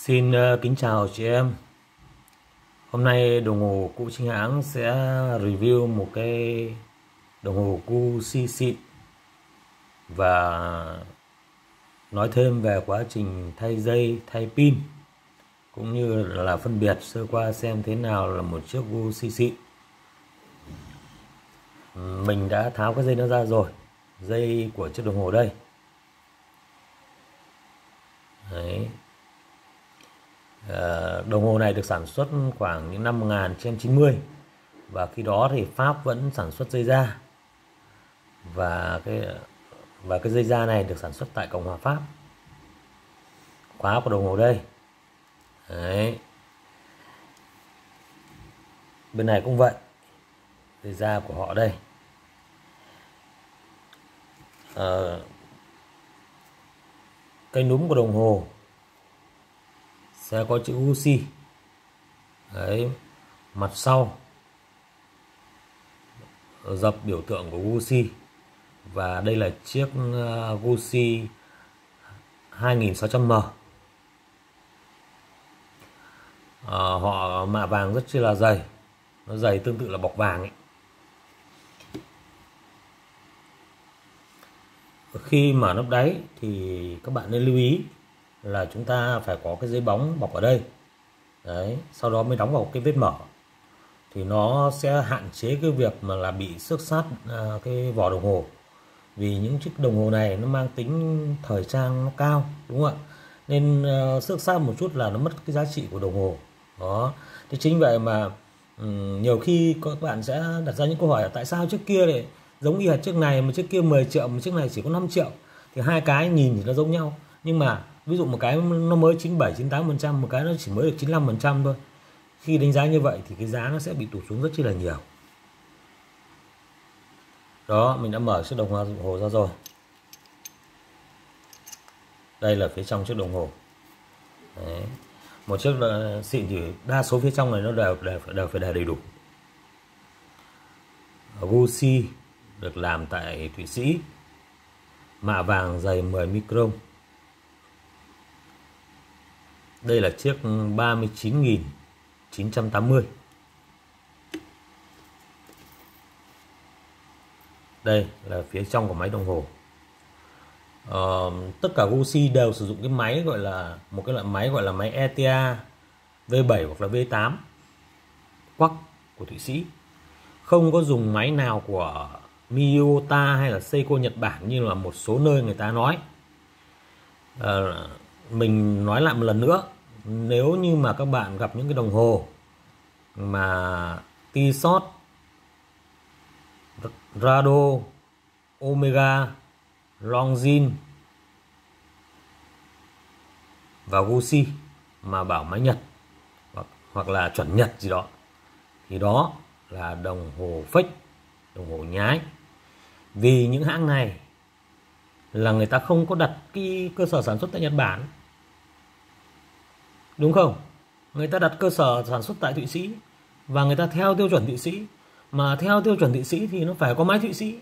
Xin kính chào chị em. Hôm nay đồng hồ cũ chính hãng sẽ review một cái đồng hồ Gucci xịn và nói thêm về quá trình thay dây, thay pin cũng như là phân biệt sơ qua xem thế nào là một chiếc Gucci xịn. Mình đã tháo cái dây nó ra rồi, dây của chiếc đồng hồ đây. Đấy. Đồng hồ này được sản xuất khoảng những năm 1990 và khi đó thì Pháp vẫn sản xuất dây da và cái dây da này được sản xuất tại Cộng hòa Pháp. Khóa của đồng hồ đây. Đấy. Bên này cũng vậy, dây da của họ đây. Cái núm của đồng hồ sẽ có chữ Gucci. Đấy, mặt sau dập biểu tượng của Gucci và đây là chiếc Gucci 2600M. Họ mạ vàng rất chi là dày, nó dày tương tự là bọc vàng ấy. Khi mà nắp đáy thì các bạn nên lưu ý là chúng ta phải có cái giấy bóng bọc ở đây. Đấy, sau đó mới đóng vào cái vết mở thì nó sẽ hạn chế cái việc mà là bị xước sát cái vỏ đồng hồ, vì những chiếc đồng hồ này nó mang tính thời trang nó cao, đúng không ạ, nên xước sát một chút là nó mất cái giá trị của đồng hồ đó. Thì chính vậy mà nhiều khi các bạn sẽ đặt ra những câu hỏi là tại sao chiếc kia lại giống y hệt chiếc này mà chiếc kia 10 triệu mà chiếc này chỉ có 5 triệu. Thì hai cái nhìn thì nó giống nhau, nhưng mà ví dụ một cái nó mới 97-98%, một cái nó chỉ mới được 95% thôi. Khi đánh giá như vậy thì cái giá nó sẽ bị tụt xuống rất chi là nhiều. Đó, mình đã mở chiếc đồng hồ ra rồi. Đây là phía trong chiếc đồng hồ. Đấy. Một chiếc xịn thì đa số phía trong này nó đều phải đầy đủ. Gucci được làm tại Thụy Sĩ, mạ vàng dày 10 micron. Đây là chiếc 39.980. Đây là phía trong của máy đồng hồ. Tất cả Gucci đều sử dụng cái máy gọi là một cái loại máy gọi là máy ETA V7 hoặc là V8 quắc của Thụy Sĩ. Không có dùng máy nào của Miyota hay là Seiko Nhật Bản như là một số nơi người ta nói. Mình nói lại một lần nữa, nếu như mà các bạn gặp những cái đồng hồ mà Tissot, Rado, Omega, Longines và Gucci mà bảo máy Nhật hoặc là chuẩn Nhật gì đó thì đó là đồng hồ fake, đồng hồ nhái. Vì những hãng này là người ta không có đặt cái cơ sở sản xuất tại Nhật Bản, đúng không? Người ta đặt cơ sở sản xuất tại Thụy Sĩ và người ta theo tiêu chuẩn Thụy Sĩ. Mà theo tiêu chuẩn Thụy Sĩ thì nó phải có máy Thụy Sĩ,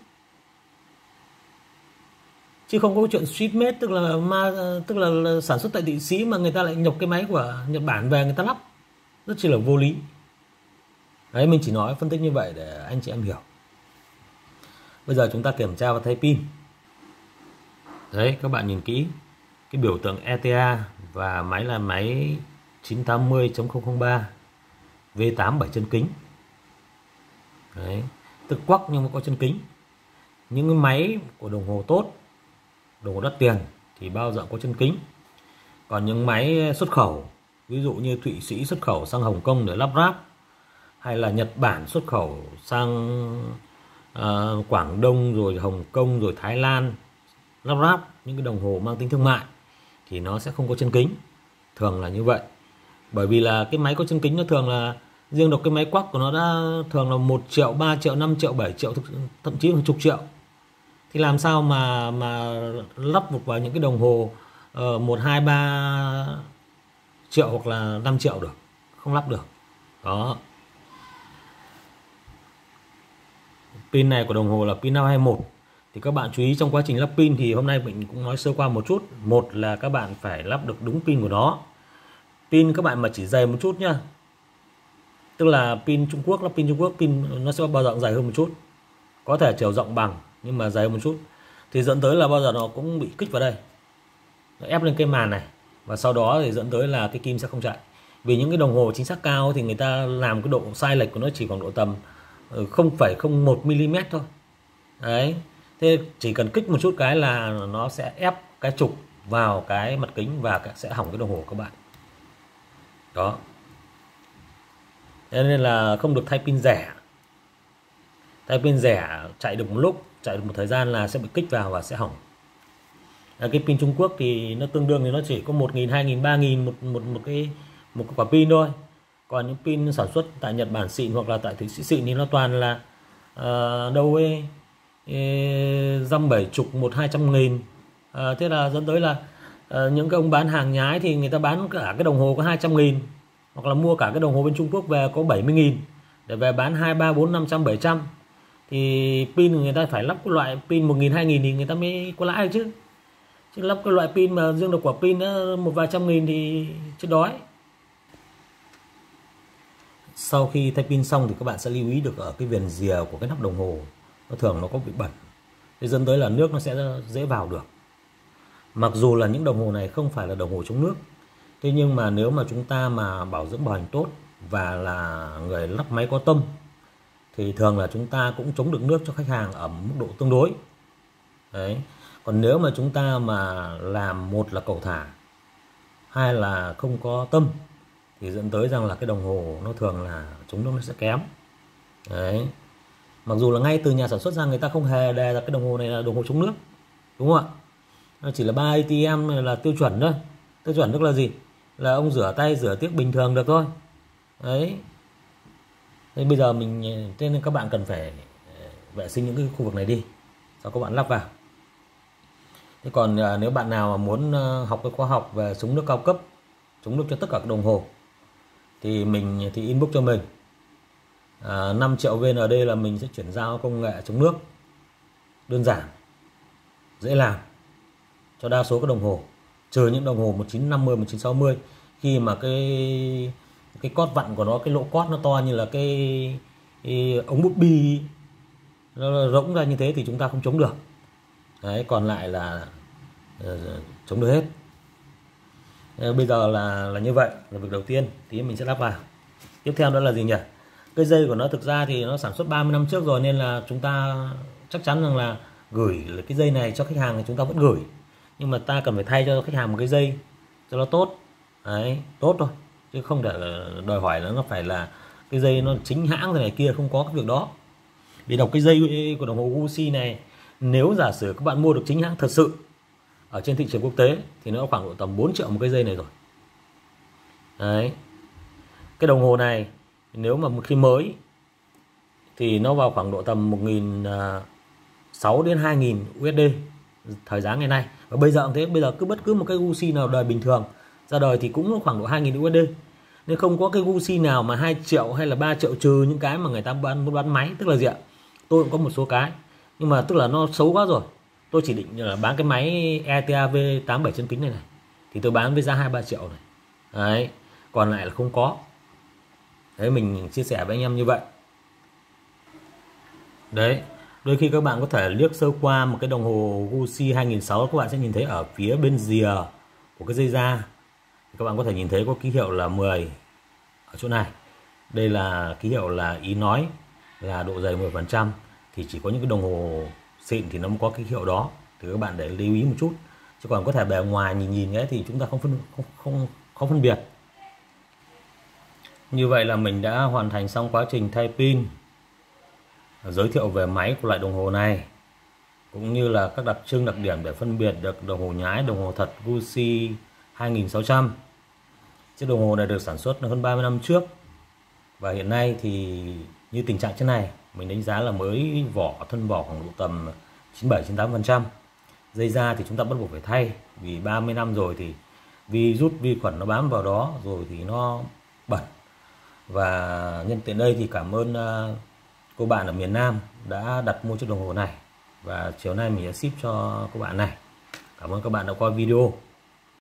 chứ không có chuyện street made, tức là sản xuất tại Thụy Sĩ mà người ta lại nhập cái máy của Nhật Bản về người ta lắp, rất chỉ là vô lý. Đấy, mình chỉ nói phân tích như vậy để anh chị em hiểu. Bây giờ chúng ta kiểm tra và thay pin. Đấy, các bạn nhìn kỹ cái biểu tượng ETA và máy là máy 980.003 V8 7 chân kính. Đấy, tức quắc nhưng mà có chân kính. Những cái máy của đồng hồ tốt, đồng hồ đắt tiền thì bao giờ có chân kính. Còn những máy xuất khẩu, ví dụ như Thụy Sĩ xuất khẩu sang Hồng Kông để lắp ráp, hay là Nhật Bản xuất khẩu sang Quảng Đông rồi Hồng Kông rồi Thái Lan lắp ráp những cái đồng hồ mang tính thương mại thì nó sẽ không có chân kính, thường là như vậy. Bởi vì là cái máy có chân kính nó thường là riêng độc cái máy quắc của nó đã thường là 1 triệu, 3 triệu, 5 triệu, 7 triệu, thậm chí là chục triệu. Thì làm sao mà lắp một vào những cái đồng hồ 1, 2, 3 triệu hoặc là 5 triệu được, không lắp được. Đó. Pin này của đồng hồ là pin 521. Thì các bạn chú ý trong quá trình lắp pin thì hôm nay mình cũng nói sơ qua một chút. Một là các bạn phải lắp được đúng pin của nó. Pin các bạn mà chỉ dày một chút nhá, tức là pin Trung Quốc, pin nó sẽ bao giờ dài hơn một chút, có thể chiều rộng bằng nhưng mà dày một chút, thì dẫn tới là bao giờ nó cũng bị kích vào đây, nó ép lên cái màn này, và sau đó thì dẫn tới là cái kim sẽ không chạy. Vì những cái đồng hồ chính xác cao thì người ta làm cái độ sai lệch của nó chỉ khoảng độ tầm 0,01 mm thôi. Đấy, thế chỉ cần kích một chút cái là nó sẽ ép cái trục vào cái mặt kính và sẽ hỏng cái đồng hồ của các bạn. Đó, thế nên là không được thay pin rẻ. Thay pin rẻ chạy được một lúc, chạy được một thời gian là sẽ bị kích vào và sẽ hỏng. Cái pin Trung Quốc thì nó tương đương thì nó chỉ có 1.000, 2.000, 3.000 một cái quả pin thôi. Còn những pin sản xuất tại Nhật Bản xịn hoặc là tại Thụy Sĩ xịn thì nó toàn là đâu ấy dăm 70, 100-200 nghìn. Thế là dẫn tới là những cái ông bán hàng nhái thì người ta bán cả cái đồng hồ có 200.000, hoặc là mua cả cái đồng hồ bên Trung Quốc về có 70.000 để về bán 2, 3, 4, 500, 700. Thì pin người ta phải lắp cái loại pin 1.000, 2.000 thì người ta mới có lãi chứ. Chứ lắp cái loại pin mà riêng được quả pin một vài trăm nghìn thì chết đói. Sau khi thay pin xong thì các bạn sẽ lưu ý được ở cái viền rìa của cái nắp đồng hồ nó thường nó có bị bẩn, thế dẫn tới là nước nó sẽ dễ vào được. Mặc dù là những đồng hồ này không phải là đồng hồ chống nước, thế nhưng mà nếu mà chúng ta mà bảo dưỡng bảo hành tốt và là người lắp máy có tâm thì thường là chúng ta cũng chống được nước cho khách hàng ở mức độ tương đối. Đấy. Còn nếu mà chúng ta mà làm một là cẩu thả, hai là không có tâm thì dẫn tới rằng là cái đồng hồ nó thường là chống nước nó sẽ kém. Đấy. Mặc dù là ngay từ nhà sản xuất ra người ta không hề đề ra cái đồng hồ này là đồng hồ chống nước, đúng không ạ? Nó chỉ là 3 ATM là tiêu chuẩn thôi. Tiêu chuẩn tức là gì? Là ông rửa tay rửa tiếc bình thường được thôi. Đấy. Thế bây giờ thế nên các bạn cần phải vệ sinh những cái khu vực này đi, sau các bạn lắp vào. Thế còn nếu bạn nào mà muốn học cái khóa học về chống nước cao cấp, chống nước cho tất cả các đồng hồ thì inbox cho mình 5 triệu VND là mình sẽ chuyển giao công nghệ chống nước đơn giản, dễ làm cho đa số các đồng hồ, trừ những đồng hồ 1950, 1960 khi mà cái cót vặn của nó, cái lỗ cót nó to như là cái ống bút bi, nó rỗng ra như thế thì chúng ta không chống được. Đấy, còn lại là chống được hết. Bây giờ là như vậy là việc đầu tiên, tí mình sẽ lắp vào. Tiếp theo đó là gì nhỉ? Cái dây của nó thực ra thì nó sản xuất 30 năm trước rồi, nên là chúng ta chắc chắn rằng là gửi cái dây này cho khách hàng thì chúng ta vẫn gửi, nhưng mà ta cần phải thay cho khách hàng một cái dây cho nó tốt. Đấy, tốt thôi, chứ không để đòi hỏi là nó phải là cái dây nó chính hãng thế này kia, không có cái việc đó. Vì đọc cái dây của đồng hồ Gucci này, nếu giả sử các bạn mua được chính hãng thật sự ở trên thị trường quốc tế thì nó khoảng độ tầm 4 triệu một cái dây này rồi. Đấy. Cái đồng hồ này nếu mà khi mới thì nó vào khoảng độ tầm 1.600 đến 2.000 USD thời giá ngày nay. Và bây giờ cũng thế, bây giờ cứ bất cứ một cái Gucci nào đời bình thường ra đời thì cũng khoảng độ 2.000 USD. Nên không có cái Gucci nào mà 2 triệu hay là 3 triệu, trừ những cái mà người ta bán máy. Tức là gì ạ? Tôi cũng có một số cái, nhưng mà tức là nó xấu quá rồi. Tôi chỉ định là bán cái máy ETA V87 chân kính này thì tôi bán với giá 2-3 triệu này. Đấy, còn lại là không có. Đấy, mình chia sẻ với anh em như vậy. Đấy, đôi khi các bạn có thể liếc sơ qua một cái đồng hồ Gucci 2006, các bạn sẽ nhìn thấy ở phía bên rìa của cái dây da, các bạn có thể nhìn thấy có ký hiệu là 10 ở chỗ này. Đây là ký hiệu là ý nói là độ dày 10%, thì chỉ có những cái đồng hồ xịn thì nó mới có cái hiệu đó, thì các bạn để lưu ý một chút. Chứ còn có thể bề ngoài nhìn ấy thì chúng ta không phân biệt. Như vậy là mình đã hoàn thành xong quá trình thay pin, giới thiệu về máy của loại đồng hồ này, cũng như là các đặc trưng đặc điểm để phân biệt được đồng hồ nhái, đồng hồ thật Gucci 2600. Chiếc đồng hồ này được sản xuất hơn 30 năm trước, và hiện nay thì như tình trạng thế này mình đánh giá là mới thân vỏ khoảng độ tầm 97-98%. Dây da thì chúng ta bắt buộc phải thay, vì 30 năm rồi thì virus vi khuẩn nó bám vào đó rồi thì nó bẩn. Và nhân tiện đây thì cảm ơn cô bạn ở miền Nam đã đặt mua chiếc đồng hồ này, và chiều nay mình sẽ ship cho các bạn này. Cảm ơn các bạn đã coi video.